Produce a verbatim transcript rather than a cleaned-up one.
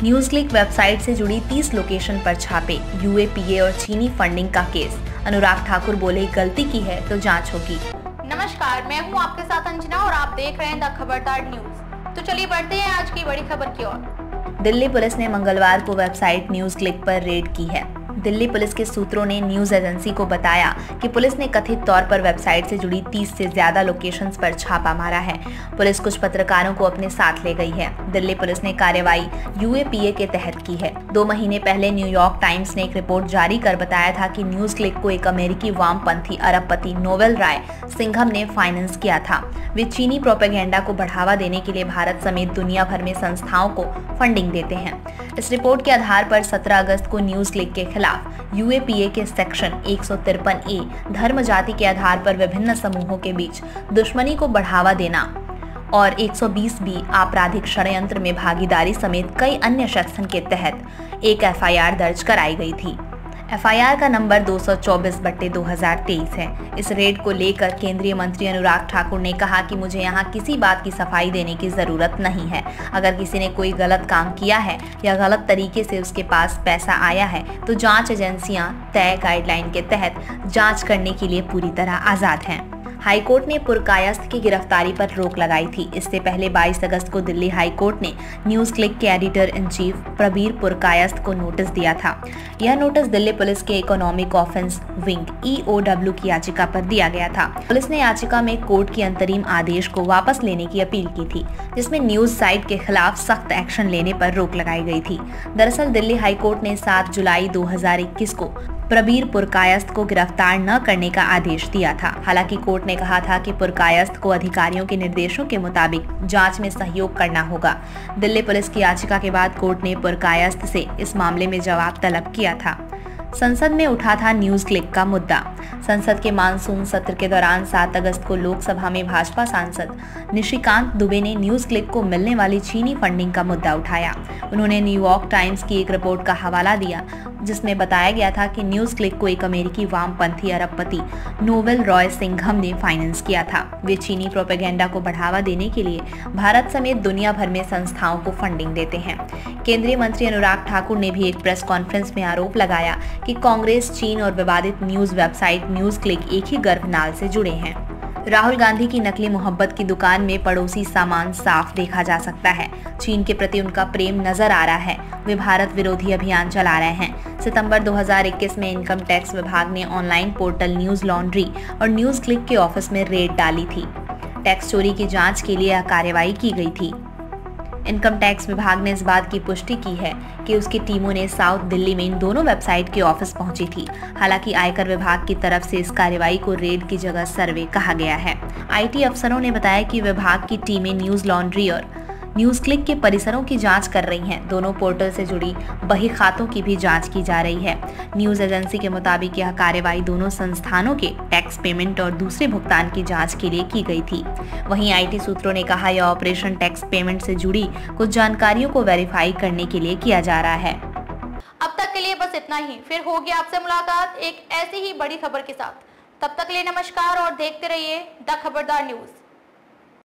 News click website से जुड़ी तीस लोकेशन पर छापे, यूएपीए और चीनी फंडिंग का केस। अनुराग ठाकुर बोले, गलती की है तो जांच होगी। नमस्कार, मैं हूं आपके साथ अंजना और आप देख रहे हैं द खबरदार न्यूज। तो चलिए बढ़ते हैं आज की बड़ी खबर की ओर। दिल्ली पुलिस ने मंगलवार को वेबसाइट न्यूज क्लिक पर रेड की है। दिल्ली पुलिस के सूत्रों ने न्यूज एजेंसी को बताया कि पुलिस ने कथित तौर पर वेबसाइट से जुड़ी तीस से ज्यादा लोकेशंस पर छापा मारा है। पुलिस कुछ पत्रकारों को अपने साथ ले गई है। दिल्ली पुलिस ने कार्रवाई यूएपीए के तहत की है। दो महीने पहले न्यूयॉर्क टाइम्स ने एक रिपोर्ट जारी कर बताया था कि न्यूज क्लिक को एक अमेरिकी वामपंथी अरबपति नोवेल राय सिंघम ने फाइनेंस किया था। वे चीनी प्रोपेगेंडा को बढ़ावा देने के लिए भारत समेत दुनिया भर में संस्थाओं को फंडिंग देते हैं। इस रिपोर्ट के आधार पर सत्रह अगस्त को न्यूज क्लिक के खिलाफ यूएपीए के सेक्शन एक सौ तिरपन ए धर्म जाति के आधार पर विभिन्न समूहों के बीच दुश्मनी को बढ़ावा देना और एक सौ बीस बी आपराधिक षड्यंत्र में भागीदारी समेत कई अन्य सेक्शन के तहत एक एफआईआर दर्ज कराई गई थी। एफआईआर का नंबर दो सौ चौबीस बट्टे दो हजार तेईस है। इस रेड को लेकर केंद्रीय मंत्री अनुराग ठाकुर ने कहा कि मुझे यहाँ किसी बात की सफाई देने की जरूरत नहीं है। अगर किसी ने कोई गलत काम किया है या गलत तरीके से उसके पास पैसा आया है तो जांच एजेंसियां तय गाइडलाइन के तहत जांच करने के लिए पूरी तरह आजाद हैं। हाईकोर्ट ने पुरकायस्थ की गिरफ्तारी पर रोक लगाई थी। इससे पहले बाईस अगस्त को दिल्ली हाईकोर्ट ने न्यूज क्लिक के editor in chief Prabir Purkayastha को नोटिस दिया था। यह नोटिस दिल्ली पुलिस के इकोनॉमिक ऑफेंस विंग ईओडब्ल्यू की याचिका पर दिया गया था। पुलिस ने याचिका में कोर्ट के अंतरिम आदेश को वापस लेने की अपील की थी, जिसमें न्यूज साइट के खिलाफ सख्त एक्शन लेने पर रोक लगाई गई थी। दरअसल दिल्ली हाईकोर्ट ने सात जुलाई दो हजार इक्कीस को प्रबीर पुरकायस्थ को गिरफ्तार न करने का आदेश दिया था। हालांकि कोर्ट ने कहा था कि पुरकायस्थ को अधिकारियों के निर्देशों के मुताबिक जांच में सहयोग करना होगा। दिल्ली पुलिस की याचिका के बाद कोर्ट ने पुरकायस्थ से इस मामले में जवाब तलब किया था। संसद में उठा था न्यूज क्लिक का मुद्दा। संसद के मानसून सत्र के दौरान सात अगस्त को लोकसभा में भाजपा सांसद निशिकांत दुबे ने न्यूज क्लिक को मिलने वाली चीनी फंडिंग का मुद्दा उठाया। उन्होंने न्यूयॉर्क टाइम्स की एक रिपोर्ट का हवाला दिया, जिसमें बताया गया था कि न्यूज क्लिक को एक अमेरिकी वामपंथी अरबपति नोवेल रॉय सिंघम ने फाइनेंस किया था। वे चीनी प्रोपेगेंडा को बढ़ावा देने के लिए भारत समेत दुनिया भर में संस्थाओं को फंडिंग देते हैं। केंद्रीय मंत्री अनुराग ठाकुर ने भी एक प्रेस कॉन्फ्रेंस में आरोप लगाया कि कांग्रेस, चीन और विवादित न्यूज वेबसाइट न्यूज क्लिक एक ही गर्भनाल से जुड़े हैं। राहुल गांधी की नकली मोहब्बत की दुकान में पड़ोसी सामान साफ देखा जा सकता है। चीन के प्रति उनका प्रेम नजर आ रहा है। वे भारत विरोधी अभियान चला रहे हैं। सितंबर दो हजार इक्कीस में इनकम टैक्स विभाग ने ऑनलाइन पोर्टल न्यूज लॉन्ड्री और न्यूज क्लिक के ऑफिस में रेड डाली थी। टैक्स चोरी की जांच के लिए यह कार्रवाई की गई थी। इनकम टैक्स विभाग ने इस बात की पुष्टि की है कि उसकी टीमों ने साउथ दिल्ली में इन दोनों वेबसाइट के ऑफिस पहुंची थी। हालांकि आयकर विभाग की तरफ से इस कार्रवाई को रेड की जगह सर्वे कहा गया है। आईटी अफसरों ने बताया कि विभाग की टीमें न्यूज लॉन्ड्री और न्यूज क्लिक के परिसरों की जांच कर रही हैं। दोनों पोर्टल से जुड़ी बही खातों की भी जांच की जा रही है। न्यूज एजेंसी के मुताबिक यह कार्रवाई दोनों संस्थानों के टैक्स पेमेंट और दूसरे भुगतान की जांच के लिए की गई थी। वहीं आईटी सूत्रों ने कहा, यह ऑपरेशन टैक्स पेमेंट से जुड़ी कुछ जानकारियों को वेरीफाई करने के लिए किया जा रहा है। अब तक के लिए बस इतना ही। फिर होगी आपसे मुलाकात एक ऐसी ही बड़ी खबर के साथ। तब तक के लिए नमस्कार और देखते रहिए द खबरदार न्यूज।